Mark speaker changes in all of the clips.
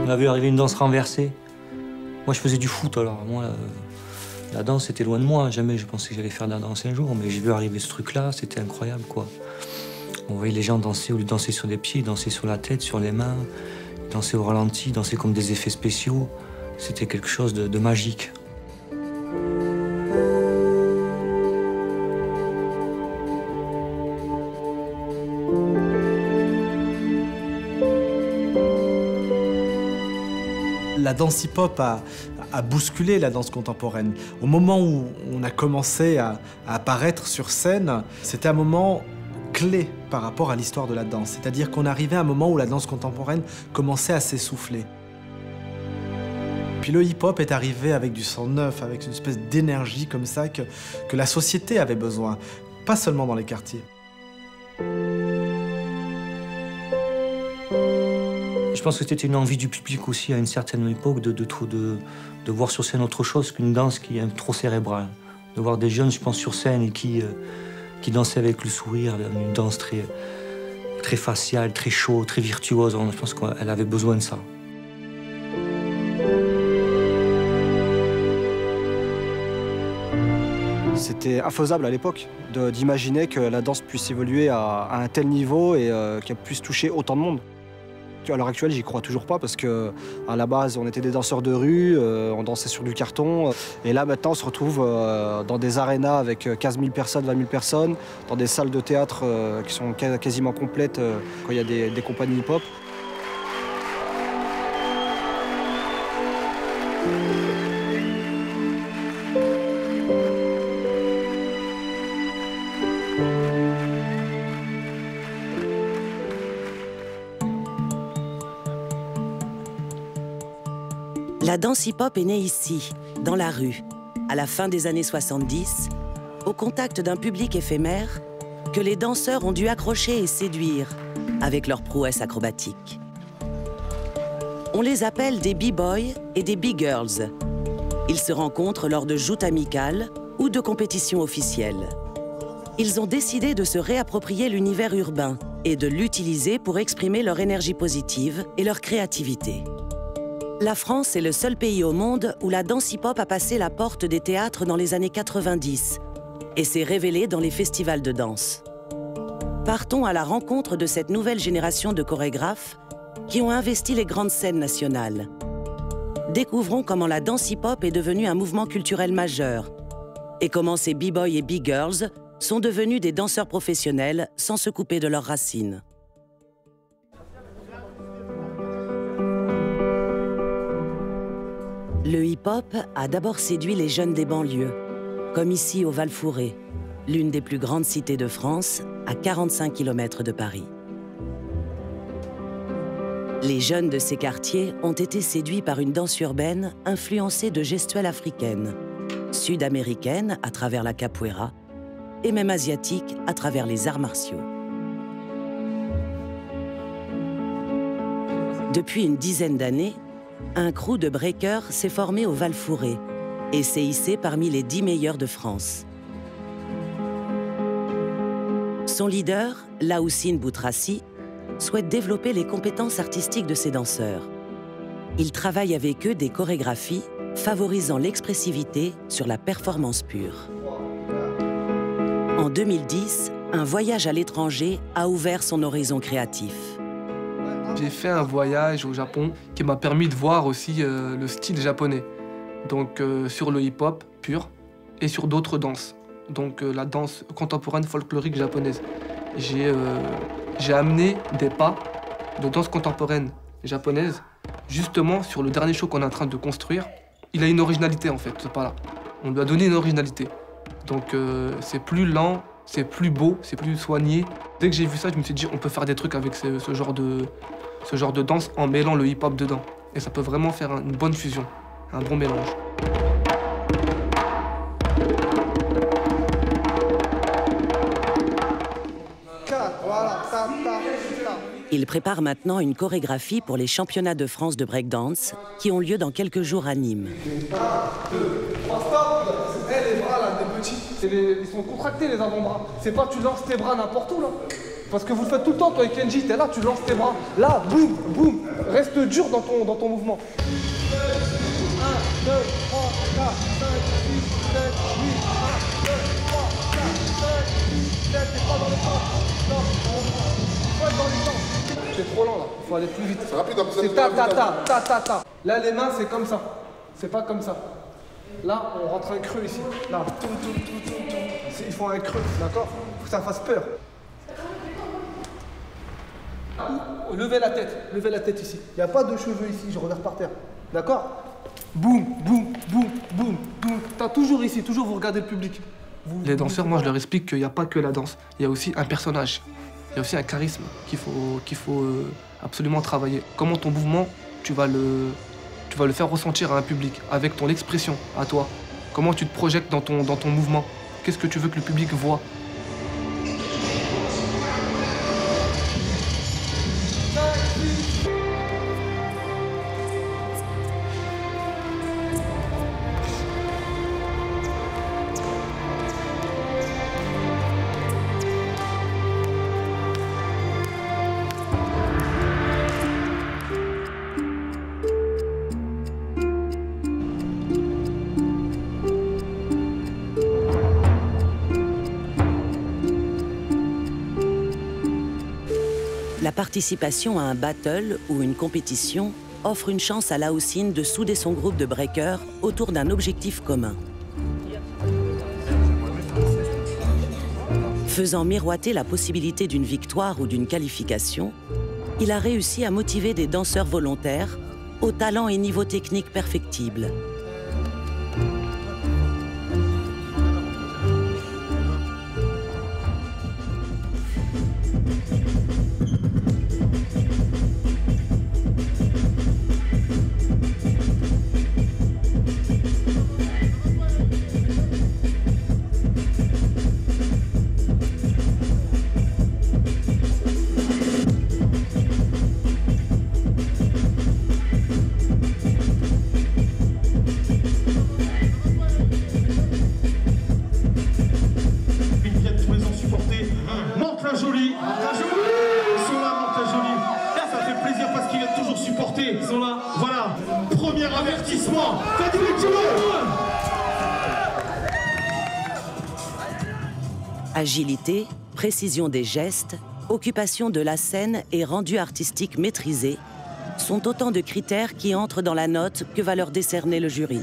Speaker 1: On a vu arriver une danse renversée. Moi, je faisais du foot, alors moi, la danse, c'était loin de moi. Jamais je pensais que j'allais faire de la danse un jour, mais j'ai vu arriver ce truc-là, c'était incroyable, quoi. On voyait les gens danser, au lieu de danser sur les pieds, ils dansaient sur la tête, sur les mains, ils dansaient au ralenti, ils dansaient comme des effets spéciaux. C'était quelque chose de magique.
Speaker 2: La danse hip-hop a bousculé la danse contemporaine. Au moment où on a commencé à apparaître sur scène, c'était un moment clé par rapport à l'histoire de la danse. C'est-à-dire qu'on arrivait à un moment où la danse contemporaine commençait à s'essouffler. Puis le hip-hop est arrivé avec du sang neuf, avec une espèce d'énergie comme ça que la société avait besoin, pas seulement dans les quartiers.
Speaker 1: Je pense que c'était une envie du public aussi à une certaine époque de voir sur scène autre chose qu'une danse qui est trop cérébrale. De voir des jeunes, je pense, sur scène et qui dansaient avec le sourire, une danse très faciale, très chaude, très virtuose. Je pense qu'elle avait besoin de ça.
Speaker 3: C'était infaisable à l'époque d'imaginer que la danse puisse évoluer à un tel niveau et qu'elle puisse toucher autant de monde. À l'heure actuelle, j'y crois toujours pas parce que à la base, on était des danseurs de rue, on dansait sur du carton. Et là, maintenant, on se retrouve dans des arénas avec 15 000 personnes, 20 000 personnes, dans des salles de théâtre qui sont quasiment complètes quand il y a des compagnies hip-hop.
Speaker 4: La danse hip-hop est née ici, dans la rue, à la fin des années 70, au contact d'un public éphémère que les danseurs ont dû accrocher et séduire avec leurs prouesses acrobatiques. On les appelle des b-boys et des b-girls. Ils se rencontrent lors de joutes amicales ou de compétitions officielles. Ils ont décidé de se réapproprier l'univers urbain et de l'utiliser pour exprimer leur énergie positive et leur créativité. La France est le seul pays au monde où la danse hip-hop a passé la porte des théâtres dans les années 90 et s'est révélée dans les festivals de danse. Partons à la rencontre de cette nouvelle génération de chorégraphes qui ont investi les grandes scènes nationales. Découvrons comment la danse hip-hop est devenue un mouvement culturel majeur et comment ces b-boys et b-girls sont devenus des danseurs professionnels sans se couper de leurs racines. Le hip-hop a d'abord séduit les jeunes des banlieues, comme ici au Val-Fouré, l'une des plus grandes cités de France, à 45 km de Paris. Les jeunes de ces quartiers ont été séduits par une danse urbaine influencée de gestuelles africaines, sud-américaines à travers la capoeira, et même asiatiques à travers les arts martiaux. Depuis une dizaine d'années, un crew de breakers s'est formé au Val-Fouré et s'est hissé parmi les 10 meilleurs de France. Son leader, Laoussine Boutrassi, souhaite développer les compétences artistiques de ses danseurs. Il travaille avec eux des chorégraphies favorisant l'expressivité sur la performance pure. En 2010, un voyage à l'étranger a ouvert son horizon créatif.
Speaker 5: J'ai fait un voyage au Japon qui m'a permis de voir aussi le style japonais, donc sur le hip-hop pur et sur d'autres danses, donc la danse contemporaine folklorique japonaise. J'ai amené des pas de danse contemporaine japonaise justement sur le dernier show qu'on est en train de construire. Il a une originalité en fait, ce pas-là. On lui a donné une originalité. Donc c'est plus lent, c'est plus beau, c'est plus soigné. Dès que j'ai vu ça, je me suis dit on peut faire des trucs avec ce genre de danse en mêlant le hip-hop dedans. Et ça peut vraiment faire une bonne fusion, un bon mélange.
Speaker 4: Il prépare maintenant une chorégraphie pour les championnats de France de breakdance qui ont lieu dans quelques jours à Nîmes.
Speaker 5: 1, 2, 3, stop. Les bras là, des petits, ils sont contractés les avant-bras. C'est pas tu lances tes bras n'importe où là. Parce que vous le faites tout le temps, toi, avec Kenji, t'es là, tu lances tes bras. Là, boum, boum. Reste dur dans ton mouvement. 1, 2, 3, 4, 5, 6, 7, 8, 1, 2, 3, 4, 5, 6, 7, t'es pas dans le temps. Non, faut être dans le temps. C'est trop lent là, il faut aller plus vite.
Speaker 6: C'est rapide,
Speaker 5: c'est ta. Là, les mains, c'est comme ça. C'est pas comme ça. Là, on rentre un creux ici. Là, il faut un creux, d'accord? Faut que ça fasse peur. Levez la tête ici. Il n'y a pas de cheveux ici, je regarde par terre. D'accord? Boum, boum, boum, boum, boum. T'as toujours ici, toujours vous regardez le public. Les danseurs, moi je leur explique qu'il n'y a pas que la danse. Il y a aussi un personnage. Il y a aussi un charisme qu'il faut absolument travailler. Comment ton mouvement, tu vas le faire ressentir à un public, avec ton expression, à toi. Comment tu te projettes dans ton mouvement. Qu'est-ce que tu veux que le public voit?
Speaker 4: La participation à un battle ou une compétition offre une chance à Laoussine de souder son groupe de breakers autour d'un objectif commun. Faisant miroiter la possibilité d'une victoire ou d'une qualification, il a réussi à motiver des danseurs volontaires au talent et niveau technique perfectibles. Agilité, précision des gestes, occupation de la scène et rendu artistique maîtrisé sont autant de critères qui entrent dans la note que va leur décerner le jury.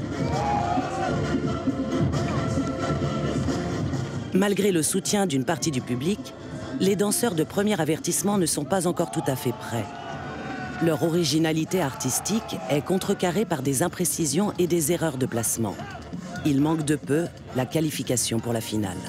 Speaker 4: Malgré le soutien d'une partie du public, les danseurs de premier avertissement ne sont pas encore tout à fait prêts. Leur originalité artistique est contrecarrée par des imprécisions et des erreurs de placement. Il manque de peu la qualification pour la finale.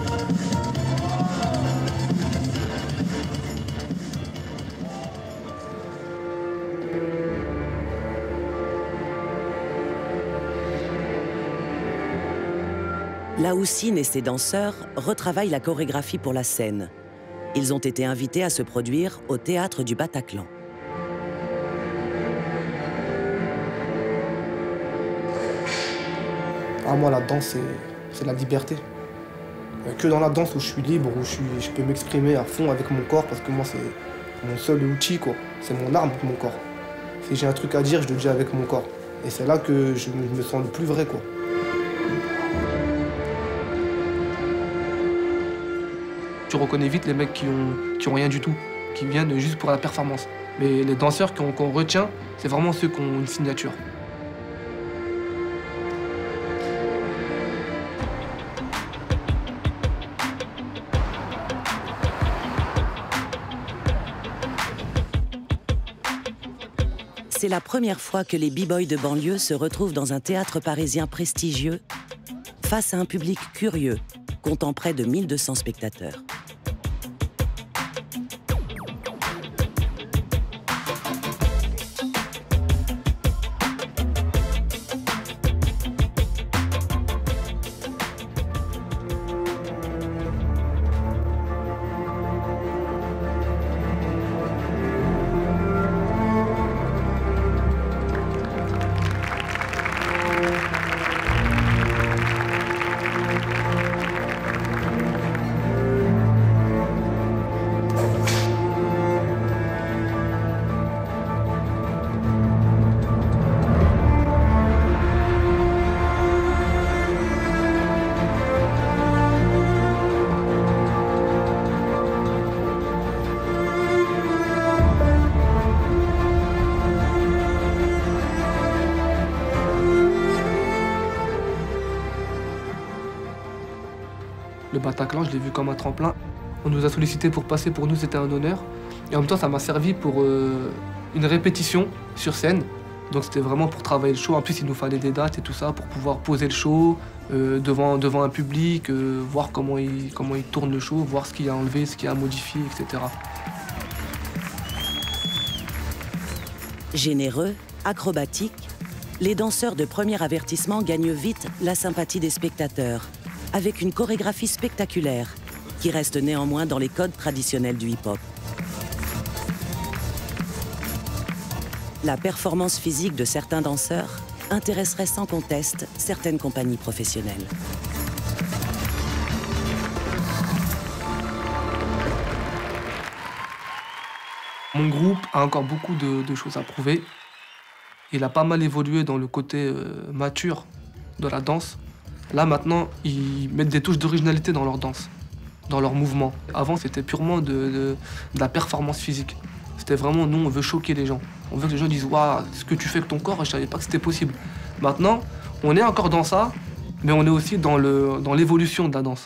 Speaker 4: Laoussine et ses danseurs retravaillent la chorégraphie pour la scène. Ils ont été invités à se produire au théâtre du Bataclan.
Speaker 5: Ah, moi, la danse, c'est la liberté. Que dans la danse où je suis libre, où je peux m'exprimer à fond avec mon corps, parce que moi, c'est mon seul outil, quoi. C'est mon arme, mon corps. Si j'ai un truc à dire, je le dis avec mon corps. Et c'est là que je me sens le plus vrai, quoi. Tu reconnais vite les mecs qui ont rien du tout, qui viennent juste pour la performance. Mais les danseurs qu'on retient, c'est vraiment ceux qui ont une signature.
Speaker 4: C'est la première fois que les b-boys de banlieue se retrouvent dans un théâtre parisien prestigieux, face à un public curieux, comptant près de 1200 spectateurs.
Speaker 5: Le Bataclan, je l'ai vu comme un tremplin. On nous a sollicité pour passer, pour nous c'était un honneur. Et en même temps, ça m'a servi pour une répétition sur scène. Donc c'était vraiment pour travailler le show. En plus, il nous fallait des dates et tout ça pour pouvoir poser le show devant un public, voir comment il tourne le show, voir ce qu'il y a enlevé, ce qu'il y a modifié, etc.
Speaker 4: Généreux, acrobatiques, les danseurs de premier avertissement gagnent vite la sympathie des spectateurs, avec une chorégraphie spectaculaire, qui reste néanmoins dans les codes traditionnels du hip-hop. La performance physique de certains danseurs intéresserait sans conteste certaines compagnies professionnelles.
Speaker 5: Mon groupe a encore beaucoup de choses à prouver. Il a pas mal évolué dans le côté mature de la danse. Là, maintenant, ils mettent des touches d'originalité dans leur danse, dans leurs mouvements. Avant, c'était purement de la performance physique. C'était vraiment, nous, on veut choquer les gens. On veut que les gens disent « Waouh, ce que tu fais avec ton corps, je savais pas que c'était possible. » Maintenant, on est encore dans ça, mais on est aussi dans l'évolution de la danse.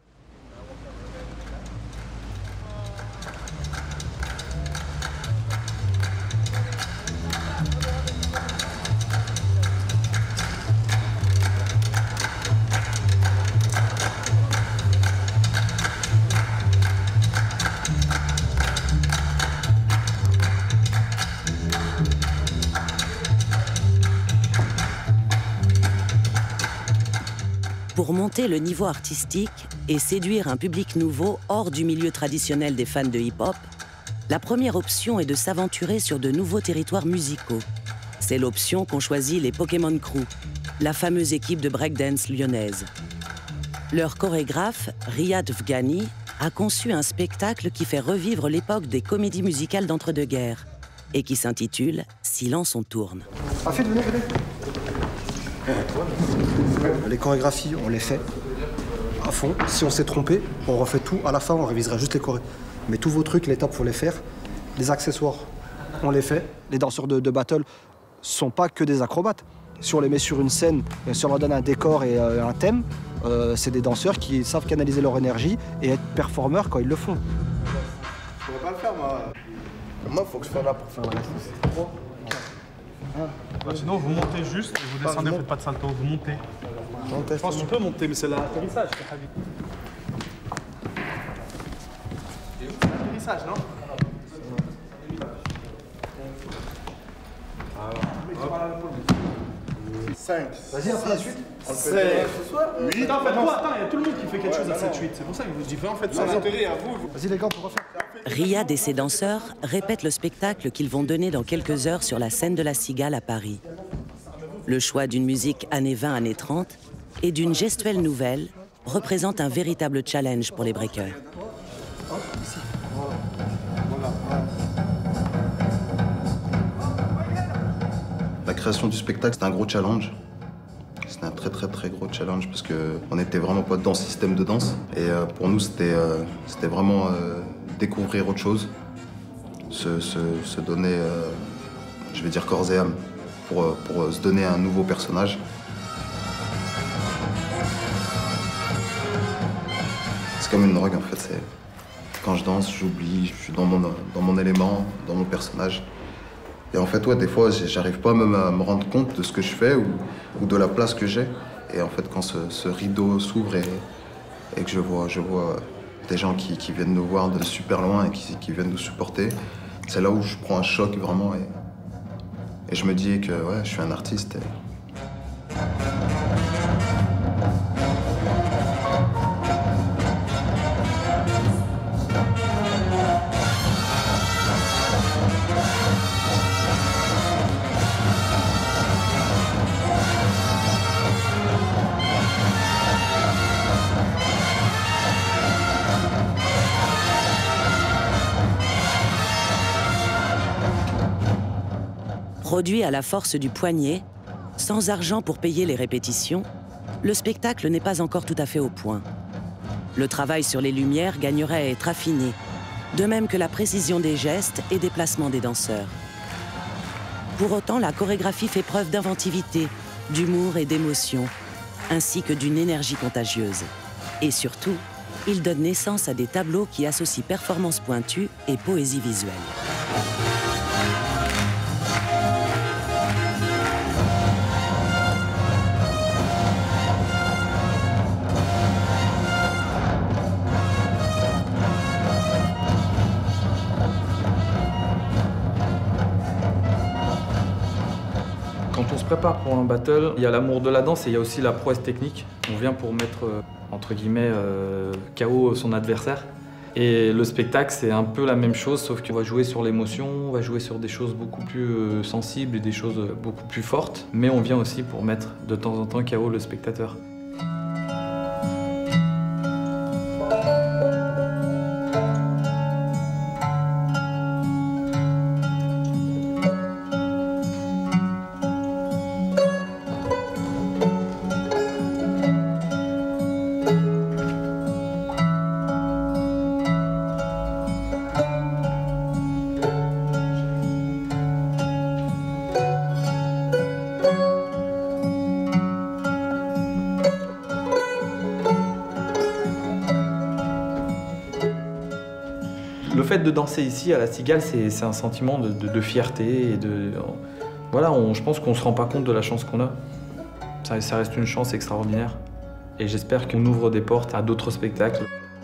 Speaker 4: Pour monter le niveau artistique et séduire un public nouveau hors du milieu traditionnel des fans de hip-hop, la première option est de s'aventurer sur de nouveaux territoires musicaux. C'est l'option qu'ont choisi les Pokémon Crew, la fameuse équipe de breakdance lyonnaise. Leur chorégraphe, Riyad Vghani, a conçu un spectacle qui fait revivre l'époque des comédies musicales d'entre-deux-guerres et qui s'intitule « Silence on tourne ».
Speaker 3: Les chorégraphies, on les fait à fond. Si on s'est trompé, on refait tout. À la fin, on révisera juste les chorés. Mais tous vos trucs, les tops, faut les faire. Les accessoires, on les fait. Les danseurs de battle sont pas que des acrobates. Si on les met sur une scène, si on leur donne un décor et un thème, c'est des danseurs qui savent canaliser leur énergie et être performeurs quand ils le font.
Speaker 6: Je pourrais pas le faire, moi. Moi, il faut que je sois là pour faire le reste. C'est trop.
Speaker 7: Sinon, vous montez juste et vous descendez, faites pas de salto, vous montez. Je pense que tu peux monter, mais c'est l'atterrissage. L'atterrissage, non?
Speaker 6: 5.
Speaker 3: Vas-y, après la suite.
Speaker 6: 7. 8.
Speaker 7: Attends, faites quoi? Attends, il y a tout le monde qui fait quelque chose à 7-8. C'est pour ça que je vous dis, en fait, ça intérêt à vous.
Speaker 3: Vas-y, les gars, on peut refaire.
Speaker 4: Riyad et ses danseurs répètent le spectacle qu'ils vont donner dans quelques heures sur la scène de la Cigale à Paris. Le choix d'une musique années 20, années 30 et d'une gestuelle nouvelle représente un véritable challenge pour les breakers.
Speaker 8: La création du spectacle, c'était un gros challenge. C'était un très gros challenge parce qu'on n'était vraiment pas dans ce système de danse. Et pour nous, c'était vraiment découvrir autre chose, se donner, je vais dire corps et âme, pour se donner un nouveau personnage. C'est comme une drogue en fait. Quand je danse, j'oublie, je suis dans mon élément, dans mon personnage. Et en fait, ouais, des fois, j'arrive pas même à me rendre compte de ce que je fais ou de la place que j'ai. Et en fait, quand ce rideau s'ouvre et que je vois des gens qui viennent nous voir de super loin et qui viennent nous supporter, c'est là où je prends un choc vraiment et je me dis que ouais, je suis un artiste.
Speaker 4: Produit à la force du poignet, sans argent pour payer les répétitions, le spectacle n'est pas encore tout à fait au point. Le travail sur les lumières gagnerait à être affiné, de même que la précision des gestes et des placements des danseurs. Pour autant, la chorégraphie fait preuve d'inventivité, d'humour et d'émotion, ainsi que d'une énergie contagieuse. Et surtout, il donne naissance à des tableaux qui associent performance pointue et poésie visuelle.
Speaker 9: Quand on se prépare pour un battle, il y a l'amour de la danse et il y a aussi la prouesse technique. On vient pour mettre, entre guillemets, KO son adversaire. Et le spectacle, c'est un peu la même chose, sauf qu'on va jouer sur l'émotion, on va jouer sur des choses beaucoup plus sensibles et des choses beaucoup plus fortes. Mais on vient aussi pour mettre de temps en temps KO le spectateur. Le fait de danser ici à la Cigale, c'est un sentiment de fierté et de... Voilà, je pense qu'on ne se rend pas compte de la chance qu'on a. Ça reste une chance extraordinaire. Et j'espère qu'on ouvre des portes à d'autres spectacles.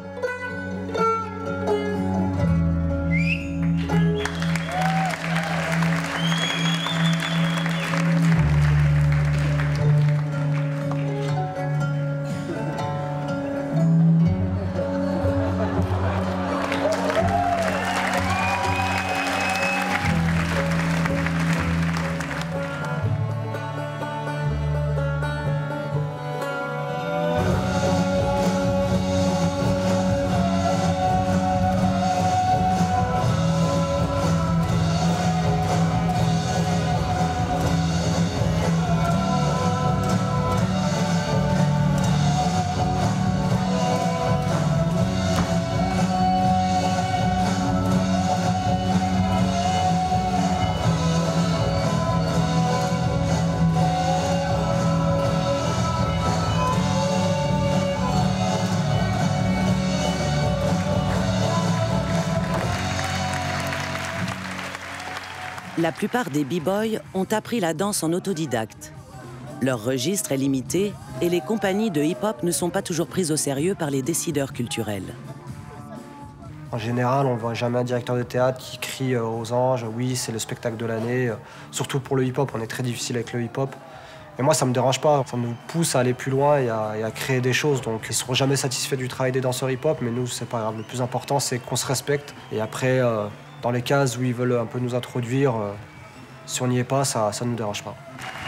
Speaker 4: La plupart des b-boys ont appris la danse en autodidacte. Leur registre est limité et les compagnies de hip-hop ne sont pas toujours prises au sérieux par les décideurs culturels.
Speaker 3: En général, on ne voit jamais un directeur de théâtre qui crie aux anges « oui, c'est le spectacle de l'année ». Surtout pour le hip-hop, on est très difficile avec le hip-hop. Et moi, ça ne me dérange pas. Ça nous pousse à aller plus loin et à créer des choses. Donc, ils ne seront jamais satisfaits du travail des danseurs hip-hop, mais nous, c'est pas grave. Le plus important, c'est qu'on se respecte. Et après, dans les cases où ils veulent un peu nous introduire, si on n'y est pas, ça ne nous dérange pas.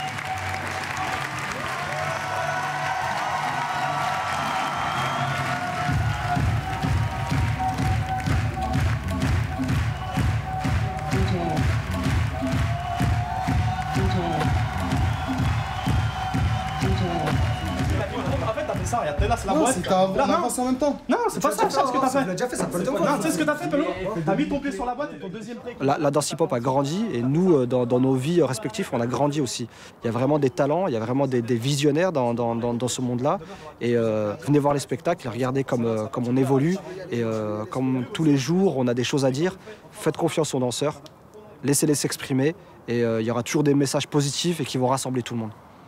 Speaker 7: Là, c'est la boîte.
Speaker 6: On avance en même temps.
Speaker 7: Non, c'est pas ça, ce que t'as fait.
Speaker 6: On l'a déjà fait, ça peut le temps.
Speaker 7: Non, tu sais ce que t'as fait, Pelot? T'as mis ton pied sur la boîte et ton deuxième break.
Speaker 3: La danse hip-hop a grandi et nous, dans nos vies respectives, on a grandi aussi. Il y a vraiment des talents, il y a vraiment des visionnaires dans ce monde-là. Et venez voir les spectacles, regardez comme on évolue. Et comme tous les jours, on a des choses à dire. Faites confiance aux danseurs, laissez-les s'exprimer. Et il y aura toujours des messages positifs et qui vont rassembler tout le monde.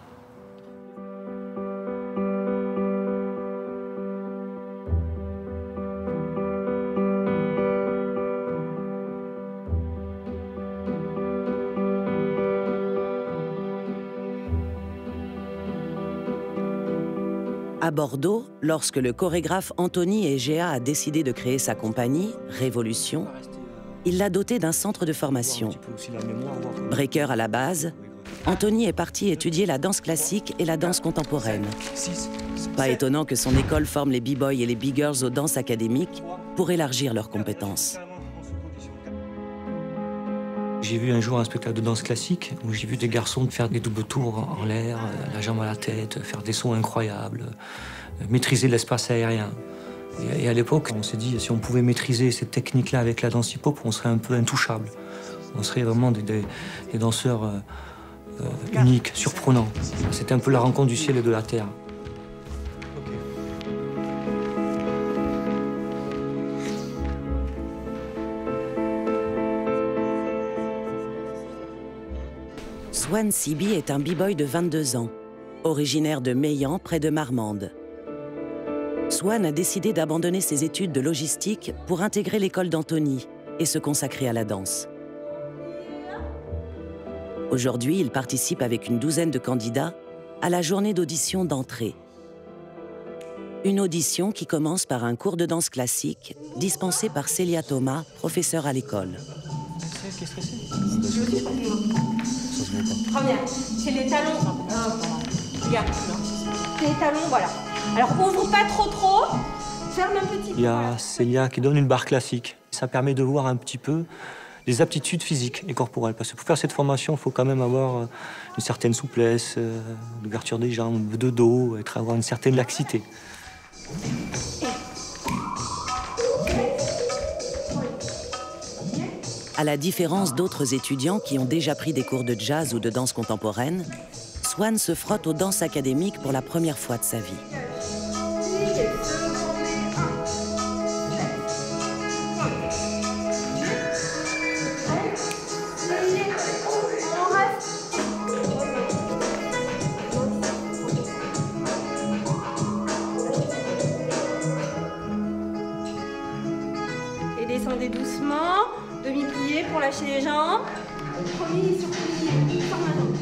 Speaker 4: À Bordeaux, lorsque le chorégraphe Anthony Egea a décidé de créer sa compagnie, Révolution, il l'a doté d'un centre de formation. Breaker à la base, Anthony est parti étudier la danse classique et la danse contemporaine. Pas étonnant que son école forme les b-boys et les b-girls aux danses académiques pour élargir leurs compétences.
Speaker 1: J'ai vu un jour un spectacle de danse classique où j'ai vu des garçons faire des doubles tours en l'air, la jambe à la tête, faire des sauts incroyables, maîtriser l'espace aérien. Et à l'époque, on s'est dit, si on pouvait maîtriser cette technique-là avec la danse hip-hop, on serait un peu intouchable. On serait vraiment des danseurs uniques, surprenants. C'était un peu la rencontre du ciel et de la terre.
Speaker 4: Swan Sibi est un b-boy de 22 ans, originaire de Meillan, près de Marmande. Swan a décidé d'abandonner ses études de logistique pour intégrer l'école d'Antony et se consacrer à la danse. Aujourd'hui, il participe avec une douzaine de candidats à la journée d'audition d'entrée. Une audition qui commence par un cours de danse classique dispensé par Célia Thomas, professeure à l'école.
Speaker 10: Première, c'est les talons. Regarde, c'est les talons, voilà. Alors ouvre pas trop, ferme un petit peu.
Speaker 1: Il y a Célia qui donne une barre classique. Ça permet de voir un petit peu les aptitudes physiques et corporelles. Parce que pour faire cette formation, il faut quand même avoir une certaine souplesse, l'ouverture des jambes, de dos, avoir une certaine laxité.
Speaker 4: À la différence d'autres étudiants qui ont déjà pris des cours de jazz ou de danse contemporaine, Swan se frotte aux danses académiques pour la première fois de sa vie.
Speaker 10: Et descendez doucement, demi-plié pour lâcher les jambes. Premier sur plié, sur ma jambe.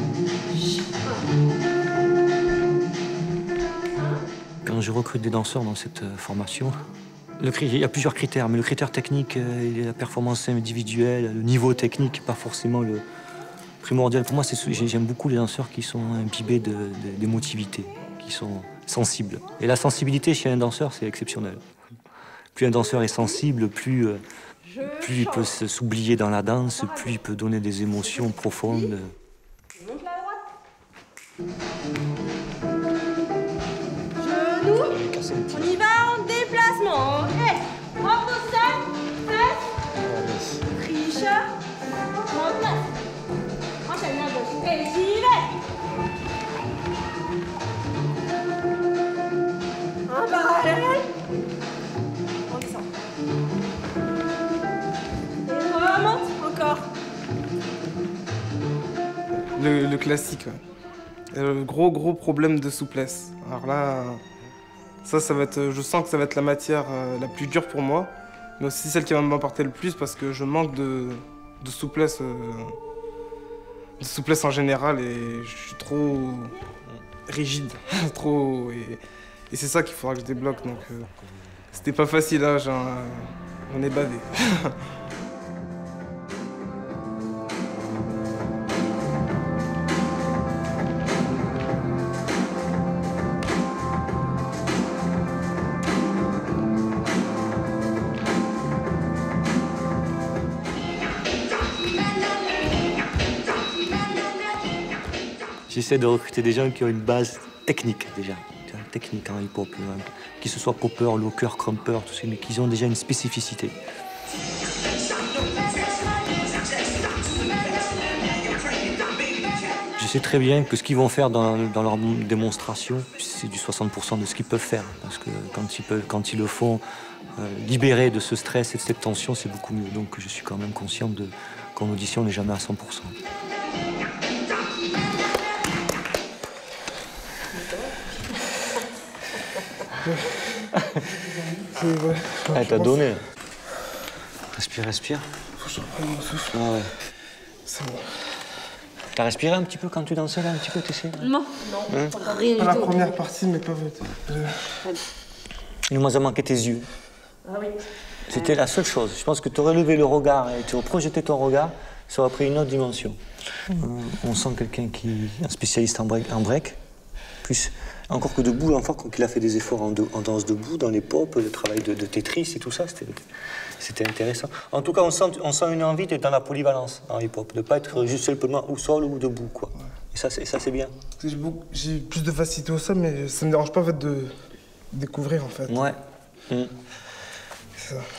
Speaker 1: Quand je recrute des danseurs dans cette formation, il y a plusieurs critères, mais le critère technique, la performance individuelle, le niveau technique, pas forcément le primordial. Pour moi, j'aime beaucoup les danseurs qui sont imbibés d'émotivité, qui sont sensibles. Et la sensibilité chez un danseur, c'est exceptionnel. Plus un danseur est sensible, plus il peut s'oublier dans la danse, plus il peut donner des émotions profondes.
Speaker 10: Monte la droite. Genoux. On y va en déplacement. Et hors de sol, fesse. Tricheur. En place. Enchaîne la gauche. Et j'y vais. En parallèle. On descend. Et remonte encore.
Speaker 5: Le classique, ouais. Le gros problème de souplesse. Alors là, ça va être, je sens que ça va être la matière la plus dure pour moi, mais aussi celle qui va m'apporter le plus parce que je manque de souplesse en général et je suis trop rigide, et c'est ça qu'il faudra que je débloque. Donc c'était pas facile, hein, j'en ai bavé.
Speaker 1: J'essaie de recruter des gens qui ont une base technique déjà, technique en hip-hop, qu'ils se soient poppers, lockers, crumpers, tout ça, mais qu'ils ont déjà une spécificité. Je sais très bien que ce qu'ils vont faire dans leur démonstration, c'est du 60% de ce qu'ils peuvent faire, parce que quand ils le font libérer de ce stress et de cette tension, c'est beaucoup mieux. Donc je suis quand même conscient qu'en audition, on n'est jamais à 100%. Elle t'a donné. Respire, respire.
Speaker 5: Faut que je reprenne mon souffle.
Speaker 1: Ah ouais.
Speaker 5: C'est bon.
Speaker 1: T'as respiré un petit peu quand tu dansais là, un petit peu, t'essayes?
Speaker 10: Non,
Speaker 1: hein?
Speaker 10: Rien du tout.
Speaker 5: La première partie, mais pas votre.
Speaker 1: Il nous a manqué tes yeux.
Speaker 10: Ah oui.
Speaker 1: C'était la seule chose. Je pense que tu aurais levé le regard et tu aurais projeté ton regard, ça aurait pris une autre dimension. On sent quelqu'un qui est un spécialiste en break. Plus, encore que debout, enfin, qu'il a fait des efforts en danse debout, dans les pop, le travail de Tetris et tout ça, c'était intéressant. En tout cas, on sent une envie d'être dans la polyvalence en hip-hop, de ne pas être juste simplement au sol ou debout, quoi. Et ça, c'est bien.
Speaker 5: J'ai plus de facilité au sol, mais ça me dérange pas en fait, de découvrir, en fait.
Speaker 1: Ouais.
Speaker 5: C'est ça.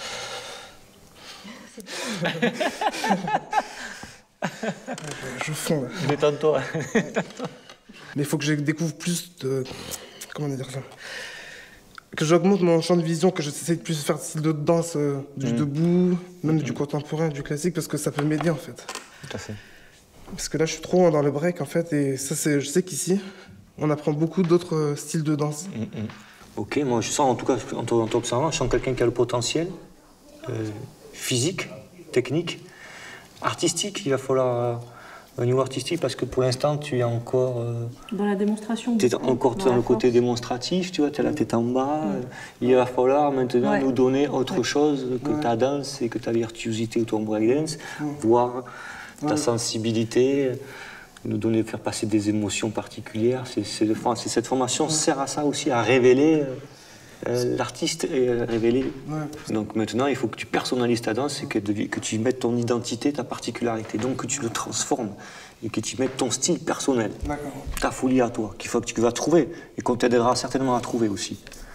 Speaker 5: Je fonds, là.
Speaker 1: Détends-toi.
Speaker 5: Mais il faut que je découvre plus de... Comment dire ça? Que j'augmente mon champ de vision, que j'essaie de plus faire de style de danse, du debout, même du contemporain, du classique, parce que ça peut m'aider en fait.
Speaker 1: Tout à fait.
Speaker 11: Parce que là, je suis trop dans le break, en fait, et ça, je sais qu'ici, on apprend beaucoup d'autres styles de danse.
Speaker 1: Ok, moi, je sens, en tout cas, en t'observant, je sens quelqu'un qui a le potentiel physique, technique, artistique. Il va falloir, au niveau artistique, parce que pour l'instant, tu es encore...
Speaker 12: dans la démonstration.
Speaker 1: Tu es encore dans le côté démonstratif, tu vois, tu as la tête en bas. Il va falloir maintenant nous donner autre chose que ta danse et que ta virtuosité ou ton breakdance, voire ta sensibilité, nous donner, faire passer des émotions particulières. Cette formation sert à ça aussi, à révéler l'artiste et révéler. Donc maintenant, il faut que tu personnalises ta danse et que tu mettes ton identité, ta particularité. Donc que tu le transformes et que tu mettes ton style personnel, ta folie à toi, qu'il faut que tu vas trouver et qu'on t'aidera certainement à trouver aussi.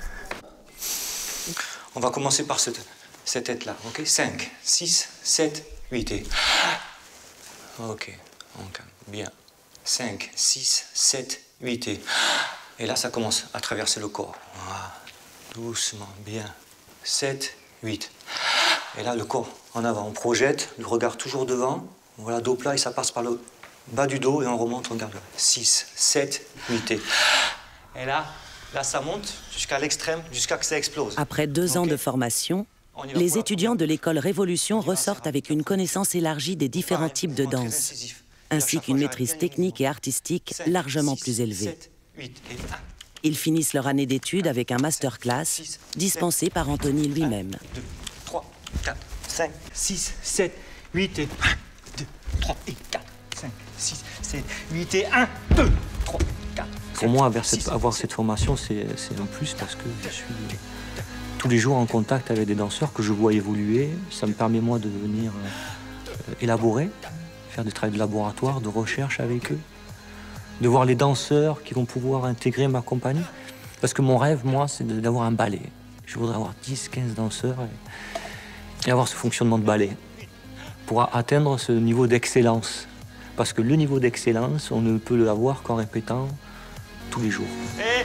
Speaker 1: On va commencer par cette tête-là, ok? 5, 6, 7, 8 et... Ok, bien. 5, 6, 7, 8 et là, ça commence à traverser le corps. Voilà. Doucement, bien. 7, 8. Et là, le corps en avant. On projette, le regard toujours devant. Voilà, dos plat et ça passe par le bas du dos et on remonte, regarde. 6, 7, 8 et là, ça monte jusqu'à l'extrême, jusqu'à que ça explose.
Speaker 4: Après 2 ans de formation, les étudiants de l'école Révolution ressortent avec une connaissance élargie des différents types de danse, ainsi qu'une maîtrise technique et artistique largement plus élevée. Ils finissent leur année d'études avec un masterclass dispensé par Anthony lui-même.
Speaker 1: 2, 3, 4, 5, 6, 7, 8 et 1, 2, 3 et 4, 5, 6, 7, 8 et 1, 2, 3, 4. Pour moi, avoir cette formation, c'est un plus parce que je suis tous les jours en contact avec des danseurs que je vois évoluer. Ça me permet, moi, de venir élaborer, faire des travaux de laboratoire, de recherche avec eux, de voir les danseurs qui vont pouvoir intégrer ma compagnie. Parce que mon rêve, moi, c'est d'avoir un ballet. Je voudrais avoir 10, 15 danseurs et avoir ce fonctionnement de ballet pour atteindre ce niveau d'excellence. Parce que le niveau d'excellence, on ne peut l'avoir qu'en répétant tous les jours.
Speaker 13: Et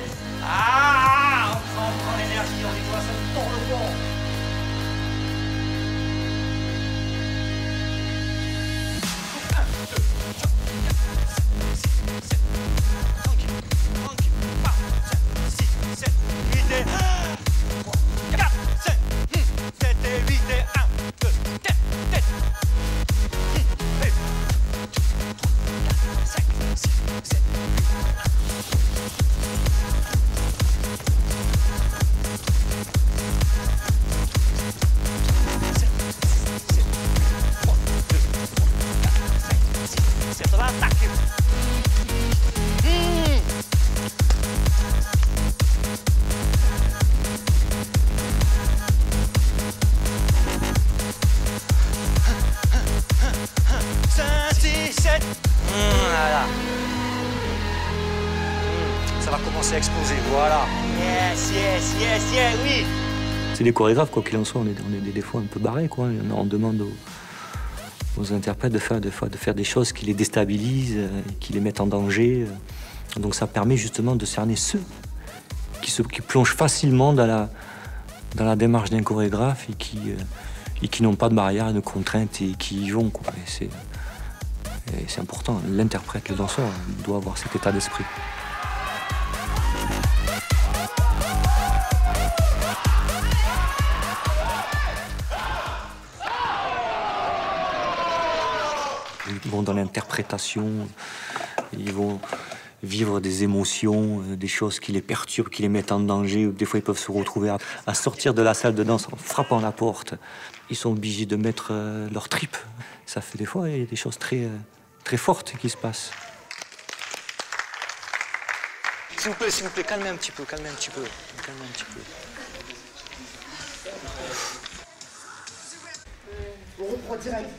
Speaker 13: on prend l'énergie, on nettoie ça pour le fond.
Speaker 1: Voilà. Ça va commencer à exploser, voilà.
Speaker 13: Yes, oui.
Speaker 1: C'est des chorégraphes, quoi qu'il en soit, on est des fois un peu barrés, quoi. On demande aux interprètes de faire des choses qui les déstabilisent, qui les mettent en danger. Donc ça permet justement de cerner ceux qui plongent facilement dans la démarche d'un chorégraphe et qui n'ont pas de barrière et de contraintes et qui y vont, quoi. Et c'est important, l'interprète, le danseur doit avoir cet état d'esprit. Ils vont dans l'interprétation, ils vont vivre des émotions, des choses qui les perturbent, qui les mettent en danger. Des fois, ils peuvent se retrouver à sortir de la salle de danse en frappant la porte. Ils sont obligés de mettre leur tripes. Ça fait des fois, il y a des choses très fortes qui se passent. S'il vous plaît, calmez un petit peu.
Speaker 11: On reprend direct.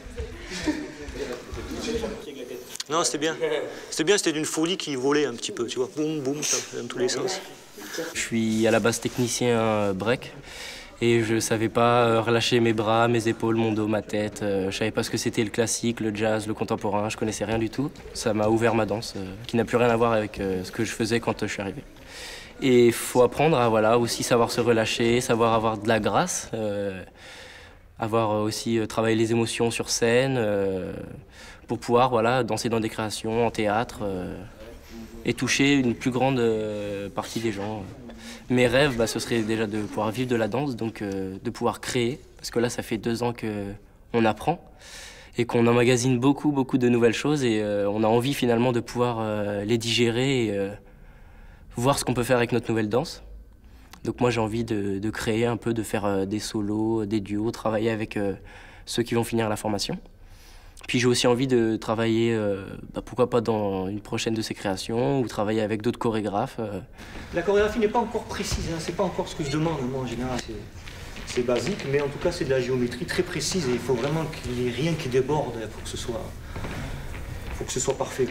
Speaker 1: Non, c'était bien. C'était d'une folie qui volait un petit peu, tu vois. Boum, boum, ça fait dans tous les sens.
Speaker 14: Je suis à la base technicien break et je savais pas relâcher mes bras, mes épaules, mon dos, ma tête. Je savais pas ce que c'était le classique, le jazz, le contemporain, je connaissais rien du tout. Ça m'a ouvert ma danse, qui n'a plus rien à voir avec ce que je faisais quand je suis arrivé. Et il faut apprendre à aussi savoir se relâcher, savoir avoir de la grâce, avoir aussi travaillé les émotions sur scène, pour pouvoir voilà, danser dans des créations, en théâtre, et toucher une plus grande partie des gens. Mes rêves, bah, ce serait déjà de pouvoir vivre de la danse, donc de pouvoir créer, parce que là, ça fait 2 ans qu'on apprend et qu'on emmagasine beaucoup de nouvelles choses, et on a envie finalement de pouvoir les digérer et voir ce qu'on peut faire avec notre nouvelle danse. Donc moi, j'ai envie de créer un peu, de faire des solos, des duos, travailler avec ceux qui vont finir la formation. Puis j'ai aussi envie de travailler, pourquoi pas dans une prochaine de ces créations, ou travailler avec d'autres chorégraphes.
Speaker 1: La chorégraphie n'est pas encore précise, hein. C'est pas encore ce que je demande, moi en général. C'est basique, mais en tout cas c'est de la géométrie très précise, et il faut vraiment qu'il n'y ait rien qui déborde pour que ce soit parfait.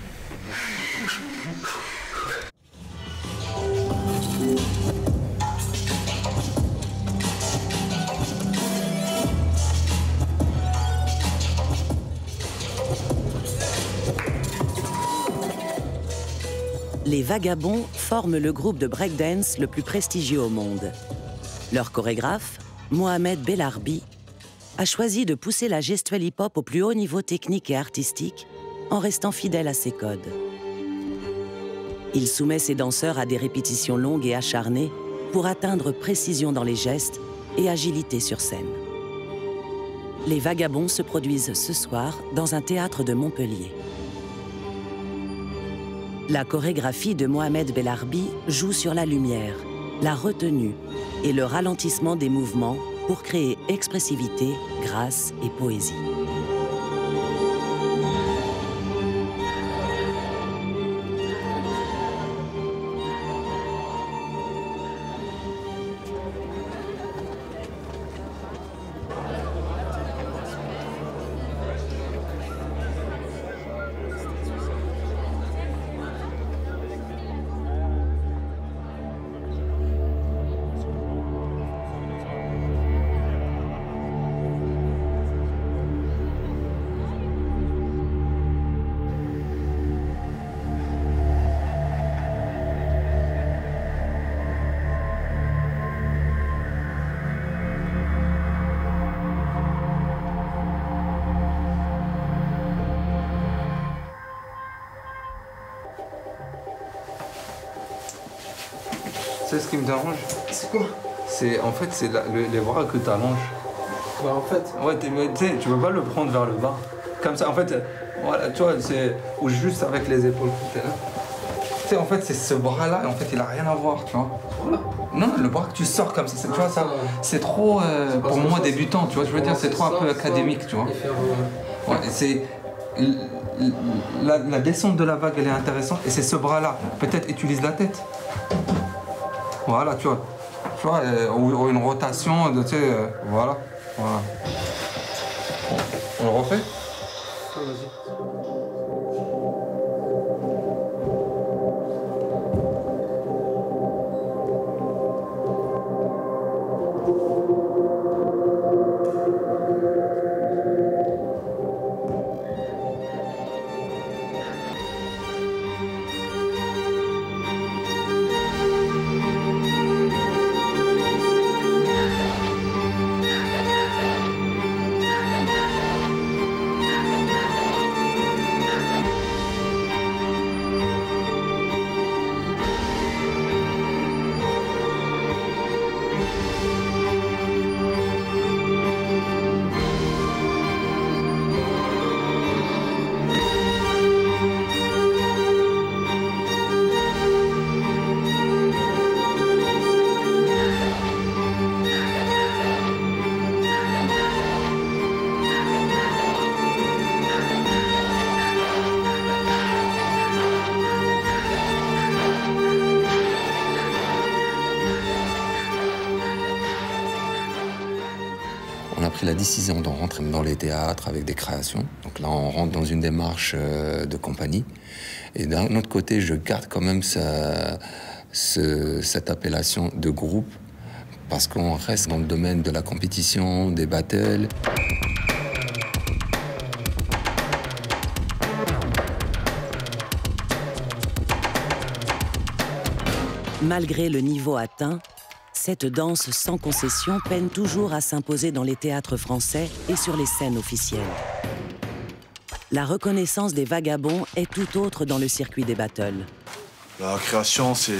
Speaker 4: Les Vagabonds forment le groupe de breakdance le plus prestigieux au monde. Leur chorégraphe, Mohamed Bellarbi, a choisi de pousser la gestuelle hip-hop au plus haut niveau technique et artistique en restant fidèle à ses codes. Il soumet ses danseurs à des répétitions longues et acharnées pour atteindre précision dans les gestes et agilité sur scène. Les Vagabonds se produisent ce soir dans un théâtre de Montpellier. La chorégraphie de Mohamed Bellarbi joue sur la lumière, la retenue et le ralentissement des mouvements pour créer expressivité, grâce et poésie.
Speaker 12: Tu sais ce qui me dérange?
Speaker 11: C'est quoi?
Speaker 12: En fait, c'est les bras que tu allonges.
Speaker 11: Bah en fait...
Speaker 12: Ouais, tu peux pas le prendre vers le bas. Comme ça, en fait, voilà, tu vois, ou juste avec les épaules. Tu sais, en fait, c'est ce bras-là, en fait, il a rien à voir, tu vois. Voilà. Non, le bras que tu sors comme ça, tu vois, ça, c'est trop, pour moi, débutant, tu vois, je veux dire, c'est trop un peu académique, tu vois. Ouais, c'est... La descente de la vague, elle est intéressante, et c'est ce bras-là. Peut-être utilise la tête. Voilà, tu vois, ou une rotation, tu sais, voilà. On le refait?
Speaker 11: Vas-y.
Speaker 15: On a pris la décision d'en rentrer dans les théâtres avec des créations. Donc là, on rentre dans une démarche de compagnie. Et d'un autre côté, je garde quand même cette appellation de groupe parce qu'on reste dans le domaine de la compétition, des battles.
Speaker 4: Malgré le niveau atteint, Cette danse sans concession peine toujours à s'imposer dans les théâtres français et sur les scènes officielles. La reconnaissance des vagabonds est tout autre dans le circuit des battles.
Speaker 16: La création, c'est...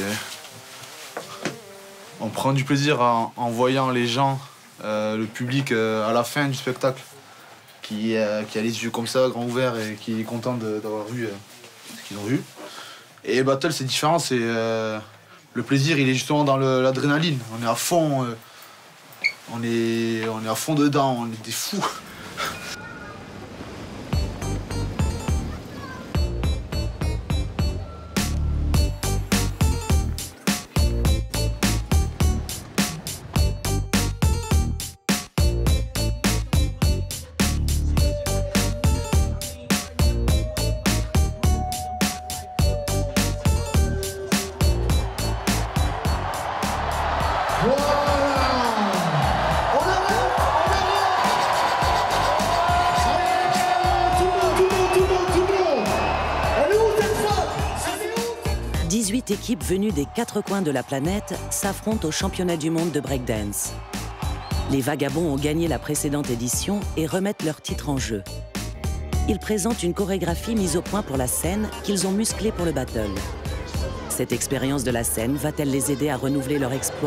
Speaker 16: On prend du plaisir en voyant les gens, le public, à la fin du spectacle, qui a les yeux comme ça, grands ouverts, et qui est content d'avoir vu ce qu'ils ont vu. Et battle, c'est différent, c'est... Le plaisir, il est justement dans l'adrénaline. On est à fond, on est à fond dedans, on est des fous.
Speaker 10: On arrive
Speaker 4: 18 équipes venues des 4 coins de la planète s'affrontent au championnat du monde de breakdance. Les Vagabonds ont gagné la précédente édition et remettent leur titre en jeu. Ils présentent une chorégraphie mise au point pour la scène qu'ils ont musclée pour le battle. Cette expérience de la scène va-t-elle les aider à renouveler leur exploit ?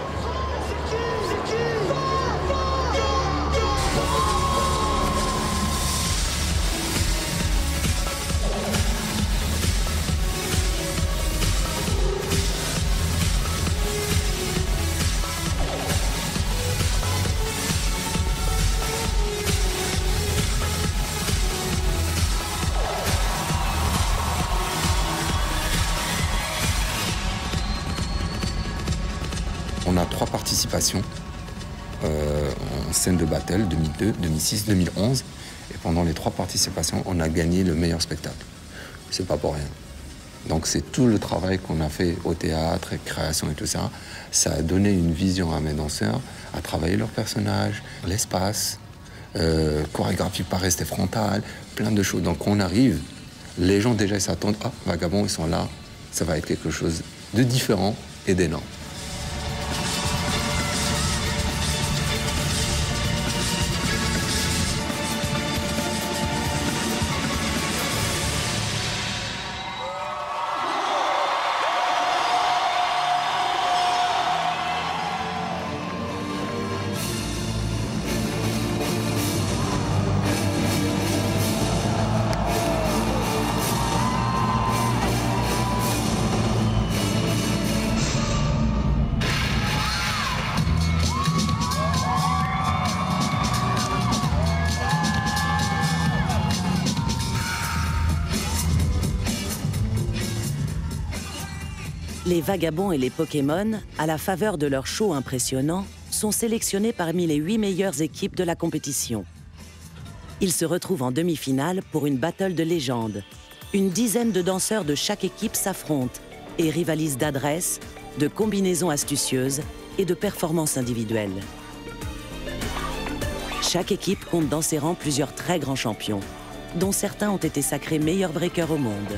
Speaker 15: On a 3 participations en scène de battle, 2002, 2006, 2011. Et pendant les 3 participations, on a gagné le meilleur spectacle. C'est pas pour rien. Donc c'est tout le travail qu'on a fait au théâtre, création et tout ça. Ça a donné une vision à mes danseurs, à travailler leurs personnages, l'espace, chorégraphie par rester frontale, plein de choses. Donc on arrive, les gens déjà s'attendent, ah, Vagabonds, ils sont là, ça va être quelque chose de différent et d'énorme.
Speaker 4: Les Vagabonds et les Pokémon, à la faveur de leur show impressionnant, sont sélectionnés parmi les 8 meilleures équipes de la compétition. Ils se retrouvent en demi-finale pour une battle de légende. Une dizaine de danseurs de chaque équipe s'affrontent et rivalisent d'adresse, de combinaisons astucieuses et de performances individuelles. Chaque équipe compte dans ses rangs plusieurs très grands champions, dont certains ont été sacrés meilleurs breakers au monde.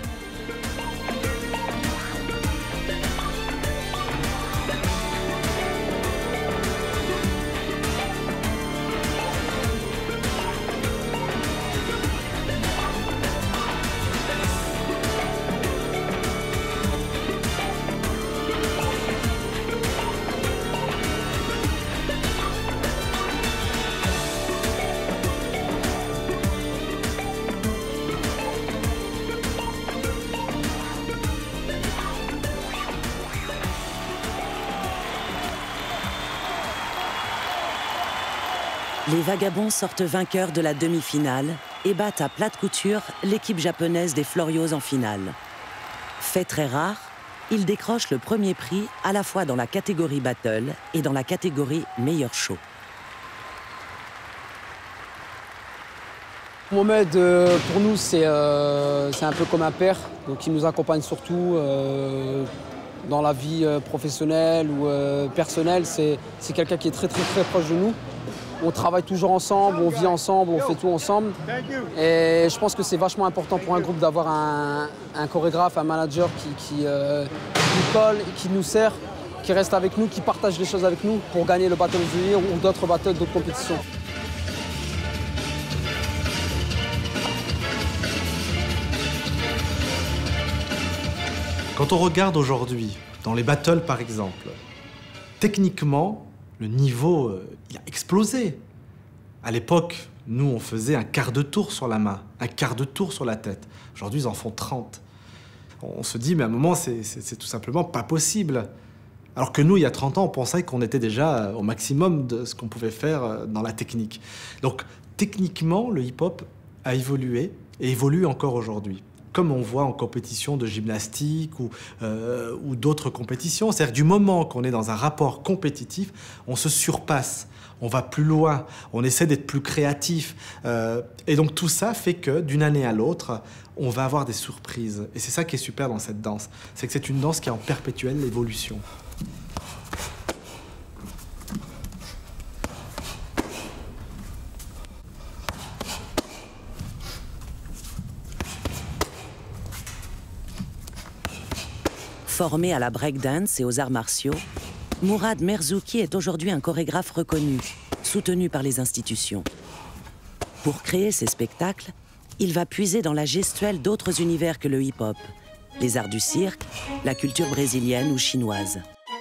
Speaker 4: Les Vagabonds sortent vainqueurs de la demi-finale et battent à plate couture l'équipe japonaise des Florios en finale. Fait très rare, ils décrochent le premier prix à la fois dans la catégorie battle et dans la catégorie meilleur show.
Speaker 17: Mohamed, pour nous, c'est un peu comme un père, donc il nous accompagne surtout dans la vie professionnelle ou personnelle. C'est quelqu'un qui est très proche de nous. On travaille toujours ensemble, on vit ensemble, on fait tout ensemble. Et je pense que c'est vachement important pour un groupe d'avoir un chorégraphe, un manager qui nous colle et qui nous sert qui restent avec nous, qui partagent les choses avec nous pour gagner le Battle of the Year ou d'autres battles, d'autres compétitions.
Speaker 2: Quand on regarde aujourd'hui, dans les battles par exemple, techniquement, le niveau il a explosé. À l'époque, nous, on faisait un quart de tour sur la main, un quart de tour sur la tête. Aujourd'hui, ils en font 30. On se dit, mais à un moment, c'est tout simplement pas possible. Alors que nous, il y a 30 ans, on pensait qu'on était déjà au maximum de ce qu'on pouvait faire dans la technique. Donc, techniquement, le hip-hop a évolué et évolue encore aujourd'hui. Comme on voit en compétition de gymnastique ou d'autres compétitions. C'est-à-dire du moment qu'on est dans un rapport compétitif, on se surpasse, on va plus loin, on essaie d'être plus créatif. Et donc tout ça fait que d'une année à l'autre, on va avoir des surprises. Et c'est ça qui est super dans cette danse. C'est que c'est une danse qui est en perpétuelle évolution.
Speaker 4: Formé à la breakdance et aux arts martiaux, Mourad Merzouki est aujourd'hui un chorégraphe reconnu, soutenu par les institutions. Pour créer ses spectacles, il va puiser dans la gestuelle d'autres univers que le hip-hop, les arts du cirque, la culture brésilienne ou chinoise.